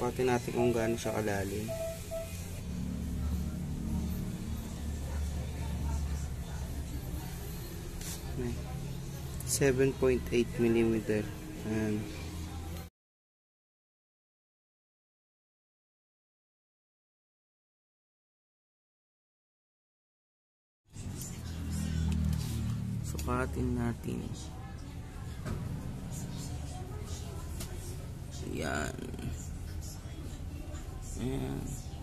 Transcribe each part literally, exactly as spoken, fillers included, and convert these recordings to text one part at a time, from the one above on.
Sukatin natin kung gaano siya kalalim. seven point eight millimeter. Ayan. Sukatin natin. Ayan. Ayan.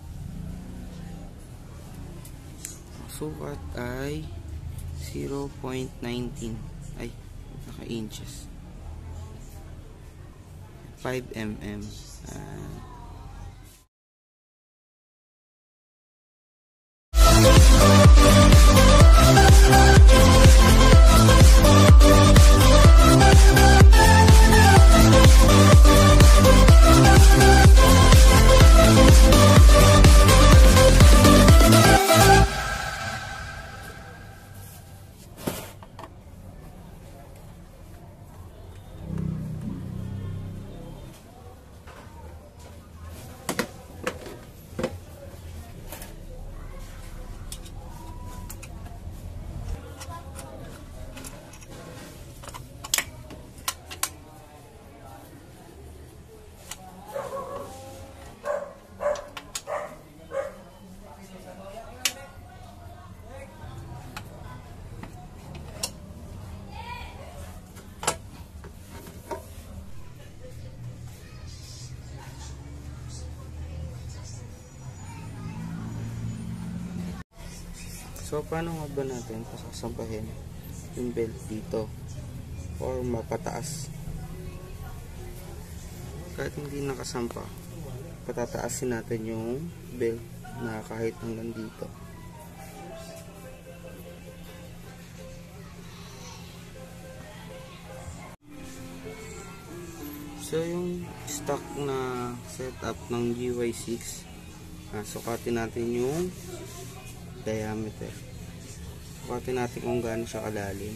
Sukat ay zero point one nine. Ay, naka-inches. five millimeters. Ayan. So, paano nga ba natin pasasampahin yung belt dito or mapataas? Kahit hindi nakasampa, patataasin natin yung belt na kahit hanggang dito. So, yung stock na setup ng G Y six, ah, sukatin natin yung diameter. Sukatin natin kung gaano siya kalalim.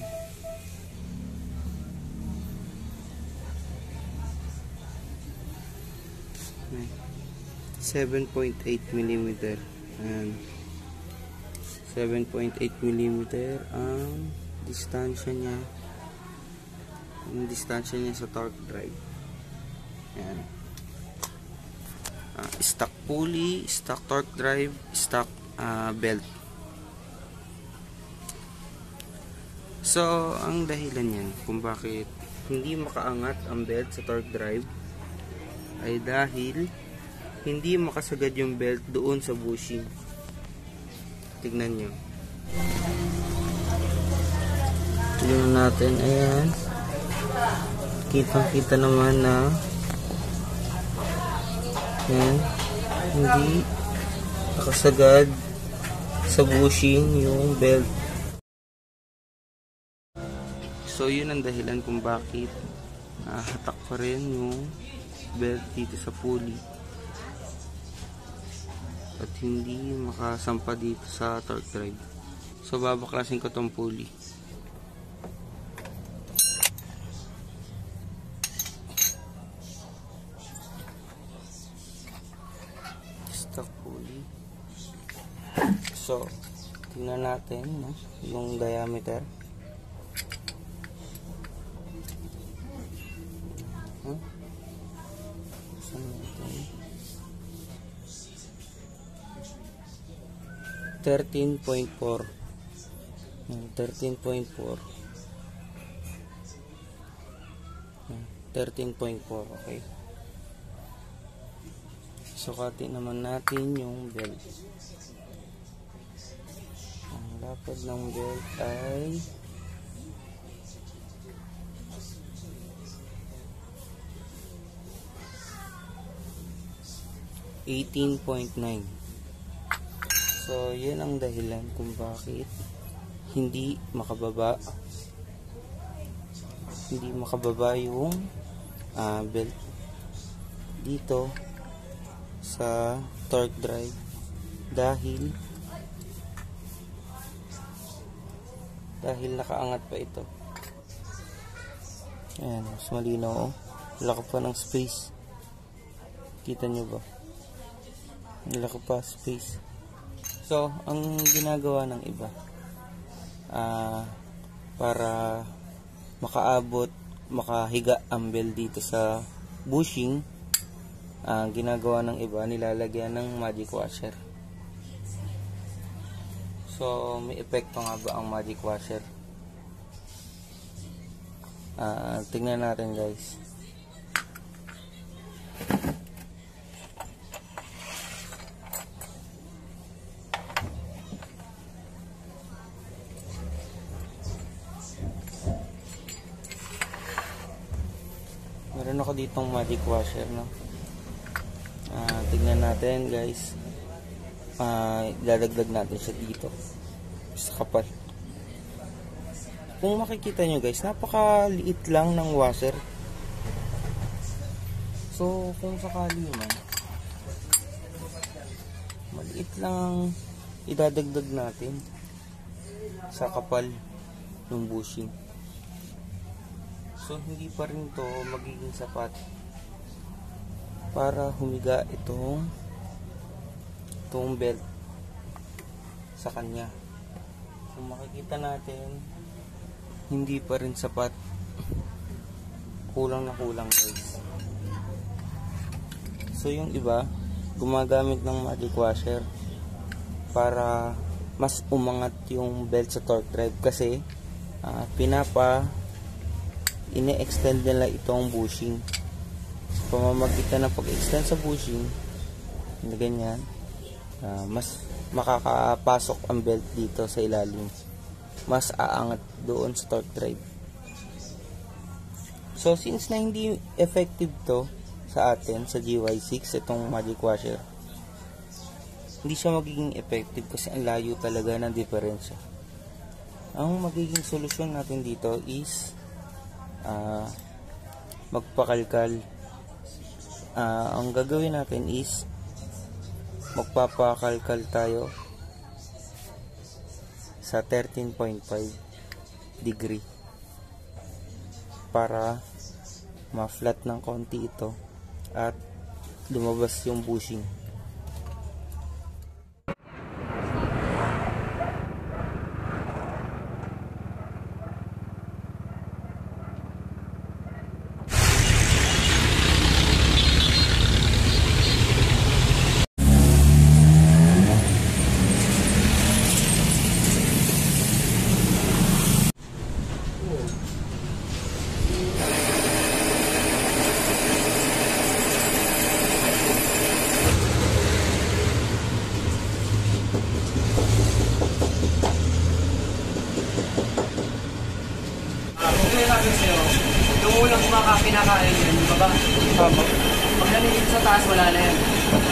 seven point eight millimeter. Ayan. seven point eight millimeter ang distansya niya. Ang distansya niya sa torque drive. Ayan. Uh, stock pulley, stock torque drive, stock uh, belt. So, ang dahilan yan kung bakit hindi makaangat ang belt sa torque drive ay dahil hindi makasagad yung belt doon sa bushing. Tignan nyo. Tignan natin. Ayan. Kitang-kita naman na ayan, hindi nakasagad sa bushing yung belt. So, yun ang dahilan kung bakit uh, hatak pa rin yung belt dito sa pulley at hindi makasampa dito sa torque drive. So, babaklasin ko tong pulley. Stock pulley. So, tingnan natin no, yung diameter. Huh? thirteen point four. thirteen point four. thirteen point four, okay. Sukatin naman natin yung belt. Ang lapad ng belt ay eighteen point nine. So, yun ang dahilan kung bakit hindi makababa hindi makababa yung uh, belt dito sa torque drive dahil dahil nakaangat pa ito. Ayan, mas malinaw oh. Wala ka pa ng space. Kita nyo ba? Nilaki pa space. So, ang ginagawa ng iba, uh, para makaabot, makahiga ang bell dito sa bushing, ang uh, ginagawa ng iba, nilalagyan ng magic washer. So, may epekto nga ba ang magic washer? Uh, tingnan natin guys. Meron ako ditong magic washer, no? Uh, tingnan natin guys. Uh, dadagdag natin siya dito sa kapal. Kung makikita nyo guys, napakaliit lang ng washer. So kung sakali man, maliit lang idadagdag natin sa kapal ng bushing. So hindi pa rin to magiging sapat para humiga itong itong belt sa kanya. Kung makikita natin, hindi pa rin sapat. Kulang na kulang guys. So yung iba, gumagamit ng magic washer para mas umangat yung belt sa torque drive kasi uh, pinapa ini-extend nila itong bushing. So, pamamagitan ng pag-extend sa bushing na ganyan, uh, mas makakapasok ang belt dito sa ilalim, mas aangat doon sa torque drive. So since na hindi effective to sa atin sa G Y six, itong magic washer, hindi siya magiging effective kasi ang layo talaga ng diferensya. Ang magiging solusyon natin dito is Uh, magpakalkal. Uh, ang gagawin natin is magpapakalkal tayo sa thirteen point five degree para ma-flat ng konti ito at lumabas yung bushing. Yung unang maka pinakain yan, yung baba. Pag nalilip sa taas, wala na yan.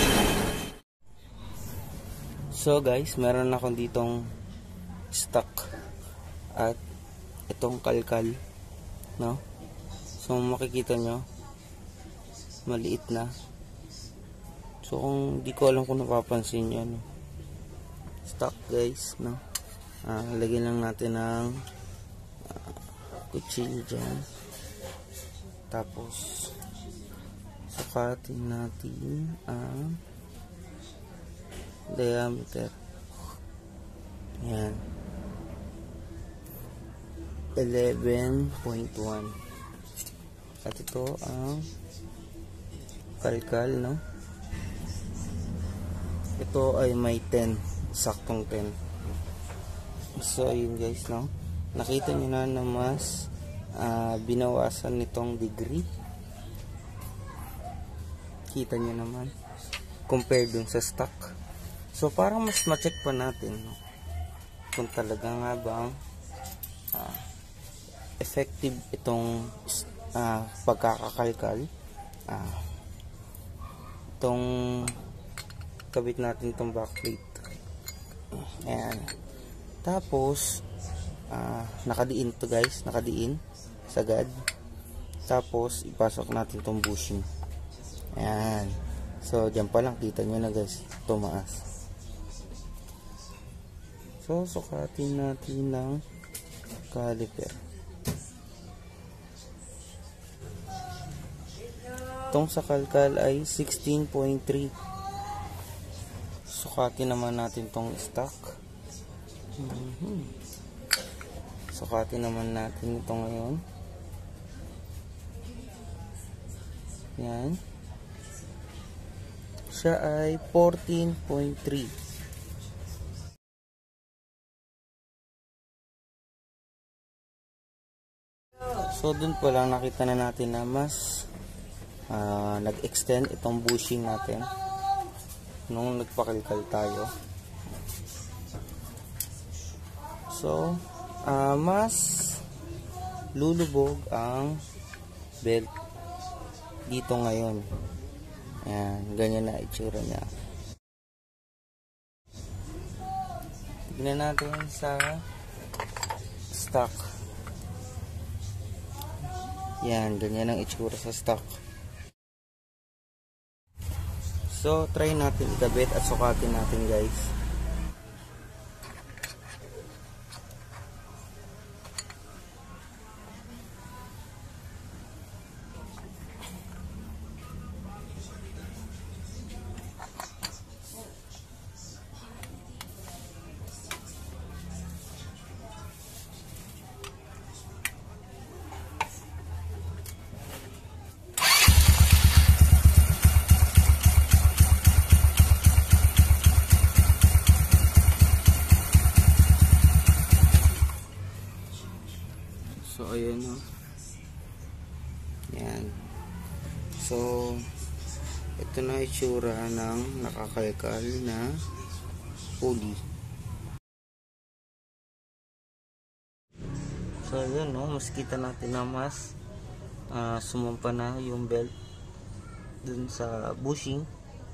So guys, meron akong ditong stock at itong kalkal, no? So makikita nyo, maliit na. So kung di ko alam kung napapansin nyo, no? Stock guys, no? Uh, lagyan lang natin ng uh, kutsilyo dyan. Tapos sukatin natin ang diameter. Yan, eleven point one. At ito ang kalkal, no? Ito ay may ten, saktong ten. So ayun guys, no? Nakita nyo na na mas uh, binawasan nitong degree. Kita nyo naman compare dun sa stock. So parang mas ma-check pa natin, no? Kung talaga nga bang uh, effective itong uh, pagkakakalkal, uh, itong kabit natin itong backplate. Ayan. Tapos uh, nakadiin to guys, nakadiin sagad. Tapos ipasok natin itong bushing. Ayan. So dyan pa lang kita nyo na guys, tumaas. So sukatin natin ng caliper. Itong sa kalkal ay sixteen point three. Sukatin naman natin tong stock. Mm-hmm. Sukatin naman natin ito ngayon. Yan. Siya ay fourteen point three. So dun pa lang nakita na natin na mas uh, nag-extend itong bushing natin nung nagpakalkal tayo. So uh, mas lulubog ang belt dito ngayon. Ayan, ganyan na itsura niya. Tignan natin sa stock. Yan, ganyan ang itsura sa stock. So, try natin ikabit at sukatin natin, guys. So, ayan o. Yan. So, ito na itsura ng nakakalkal na pulley. So, ayan o. Mas kita natin na mas uh, sumumpa na yung belt dun sa bushing.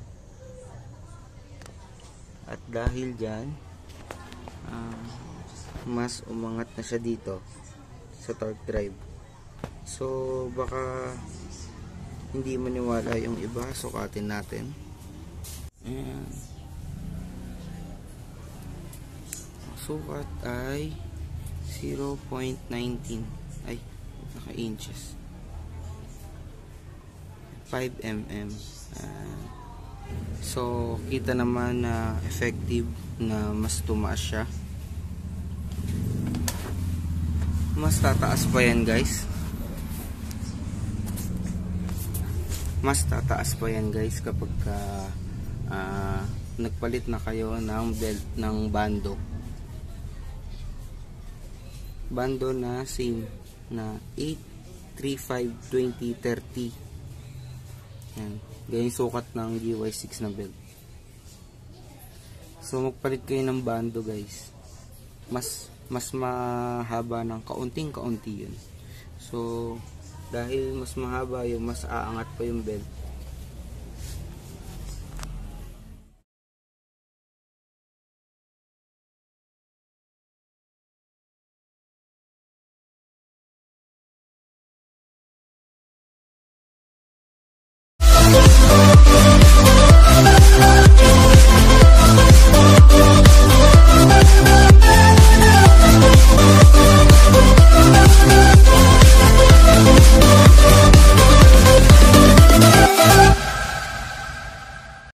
At dahil dyan, uh, mas umangat na siya dito sa torque drive. So baka hindi maniwala yung iba, sukatin natin. Ayan. Sukat ay zero point one nine, ay naka inches, five millimeters. uh, so kita naman na effective na mas tumaas siya. Mas tataas pa yan, guys. Mas tataas pa yan, guys, kapag ka, uh, nagpalit na kayo ng belt ng bando. Bando na same na eight, three, five, twenty, thirty. Yan. Ganyan sukat ng G Y six na belt. So magpalit kayo ng bando, guys. Mas mas mahaba ng kaunting kaunti yun. So dahil mas mahaba yung mas aangat pa yung belt.